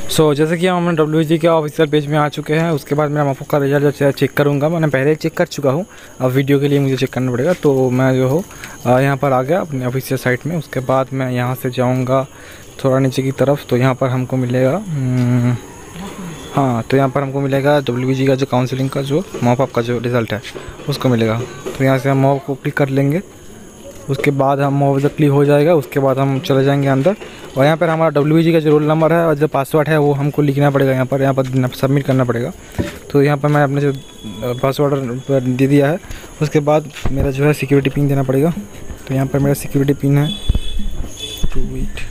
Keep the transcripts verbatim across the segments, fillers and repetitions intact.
सो so, जैसे कि हम डब्ल्यू जी के ऑफिशियल पेज में आ चुके हैं। उसके बाद मेरा मॉपअप का रिजल्ट जो चेक करूंगा। मैंने पहले चेक कर चुका हूं, अब वीडियो के लिए मुझे चेक करना पड़ेगा। तो मैं जो हो यहाँ पर आ गया अपने ऑफिशियल साइट में। उसके बाद मैं यहाँ से जाऊंगा थोड़ा नीचे की तरफ, तो यहाँ पर हमको मिलेगा हाँ तो यहाँ पर हमको मिलेगा डब्ल्यू जी का जो काउंसलिंग का जो मॉपअप का जो रिज़ल्ट है उसको मिलेगा। तो यहाँ से हम मॉप को क्लिक कर लेंगे। उसके बाद हम मॉप जब क्लिक हो जाएगा उसके बाद हम चले जाएंगे अंदर, और यहाँ पर हमारा डब्ल्यू जी का जो रोल नंबर है और जो पासवर्ड है वो हमको लिखना पड़ेगा। यहाँ पर यहाँ पर सबमिट करना पड़ेगा। तो यहाँ पर मैं अपने जो पासवर्ड दे दिया है। उसके बाद मेरा जो है सिक्योरिटी पिन देना पड़ेगा। तो यहाँ पर मेरा सिक्योरिटी पिन है टू एट।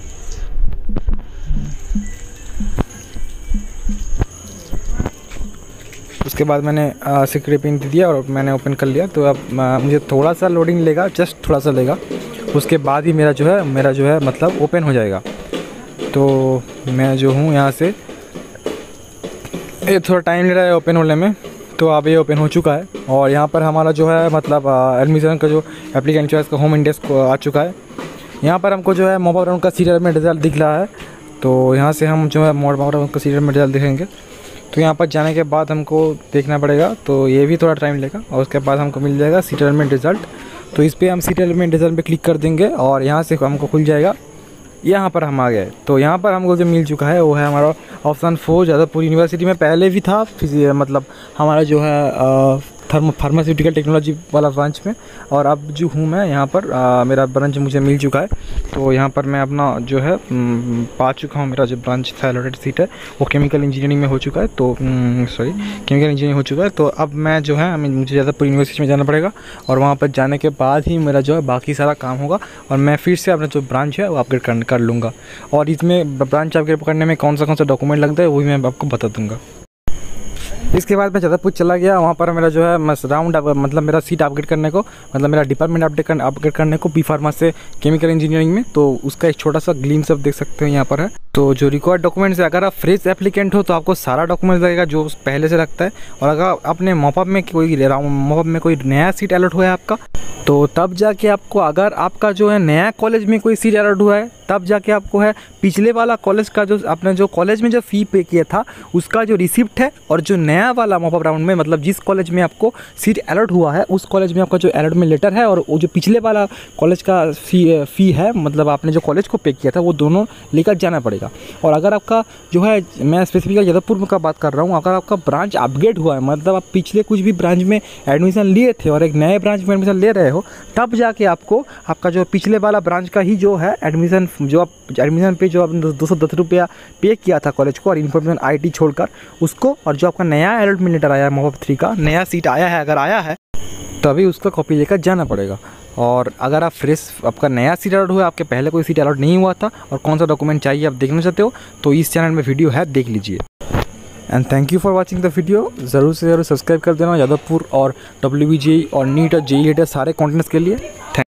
उसके बाद मैंने सिक्योरिटी पिन दे दिया और मैंने ओपन कर लिया। तो अब आ, मुझे थोड़ा सा लोडिंग लेगा, जस्ट थोड़ा सा लेगा। उसके बाद ही मेरा जो है मेरा जो है मतलब ओपन हो जाएगा। तो मैं जो हूँ यहाँ से ये थोड़ा टाइम ले रहा है ओपन होने में। तो अब ये ओपन हो चुका है और यहाँ पर हमारा जो है मतलब एडमिशन का जो एप्लीकेंट चॉइस का होम इंडेक्स को आ चुका है। यहाँ पर हमको जो है मॉपअप राउंड का सीरियल में रिजल्ट दिख रहा है। तो यहाँ से हम जो है मॉपअप राउंड का सीरियल में रिजल्ट देखेंगे। तो यहाँ पर जाने के बाद हमको देखना पड़ेगा, तो ये भी थोड़ा टाइम लेगा। और उसके बाद हमको मिल जाएगा सीट एलिमेंट रिज़ल्ट। तो इस पर हम सीट एलिमेंट रिज़ल्ट पे क्लिक कर देंगे और यहाँ से हमको खुल जाएगा। यहाँ पर हम आ गए। तो यहाँ पर हमको जो मिल चुका है वो है हमारा ऑप्शन फोर जादवपुर यूनिवर्सिटी में पहले भी था, मतलब हमारा जो है थर्म फार्मास्यूटिकल टेक्नोलॉजी वाला ब्रांच में। और अब जो हूँ मैं यहाँ पर आ, मेरा ब्रांच मुझे मिल चुका है। तो यहाँ पर मैं अपना जो है म, पा चुका हूँ। मेरा जो ब्रांच था अलॉटेड सीट है वो केमिकल इंजीनियरिंग में हो चुका है। तो सॉरी केमिकल इंजीनियरिंग हो चुका है। तो अब मैं जो है मुझे जादवपुर यूनिवर्सिटी में जाना पड़ेगा और वहाँ पर जाने के बाद ही मेरा जो है बाकी सारा काम होगा और मैं फिर से अपना जो ब्रांच है वो अपग्रेड कर, कर लूँगा। और इसमें ब्रांच अपग्रेड करने में कौन सा कौन सा डॉक्यूमेंट लगता है वही मैं आपको बता दूँगा। इसके बाद मैं जादवपुर चला गया। वहाँ पर मेरा जो है राउंड मतलब मेरा सीट अपग्रेड करने को, मतलब मेरा डिपार्टमेंट अपडेट करने अपग्रेड करने को बी फार्मा से केमिकल इंजीनियरिंग में। तो उसका एक छोटा सा ग्लिम्स आप देख सकते हैं यहाँ पर है। तो जो रिक्वायर्ड डॉक्यूमेंट्स है, अगर आप फ्रेश एप्लीकेंट हो तो आपको सारा डॉक्यूमेंट्स लगेगा जो पहले से लगता है। और अगर अपने मॉपअप में कोई मॉपअप में कोई नया सीट अलॉट हुआ है आपका, तो तब जाके आपको, अगर आपका जो है नया कॉलेज में कोई सीट अलॉट हुआ है तब जाके आपको है पिछले वाला कॉलेज का जो आपने जो कॉलेज में जो फ़ी पे किया था उसका जो रिसिप्ट है, और जो नया वाला मॉपअप राउंड में मतलब जिस कॉलेज में आपको सीट अलॉट हुआ है उस कॉलेज में आपका जो अलॉटमेंट लेटर है और वो जो पिछले वाला कॉलेज का फ़ी फ़ी है, मतलब आपने जो कॉलेज को पे किया था वो दोनों लेकर जाना पड़ेगा। और अगर आपका जो है, मैं स्पेसिफिकली जादवपुर का बात कर रहा हूँ, अगर आपका ब्रांच अपग्रेड हुआ है, मतलब आप पिछले कुछ भी ब्रांच में एडमिशन लिए थे और एक नए ब्रांच में एडमिशन ले रहे हो, तब जाके आपको आपका जो पिछले वाला ब्रांच का ही जो है एडमिशन, जो आप एडमिशन पे जो आपने दो सौ दस रुपया पे किया था कॉलेज को और इन्फॉर्मेशन आईटी छोड़कर उसको, और जो आपका नया अलॉटमेंट लेटर आया है मॉपअप थ्री का नया सीट आया है, अगर आया है तभी उसका कॉपी लेकर जाना पड़ेगा। और अगर आप फ्रेश आपका नया सीट अलॉट हुआ, आपके पहले कोई सीट अलॉट नहीं हुआ था और कौन सा डॉक्यूमेंट चाहिए आप देखना चाहते हो, तो इस चैनल में वीडियो है, देख लीजिए। And thank you for watching the video. ज़रूर से ज़रूर सब्सक्राइब कर देना जादवपुर और डब्ल्यू बी जी और नीट और जेई लेटर सारे कंटेंट्स के लिए।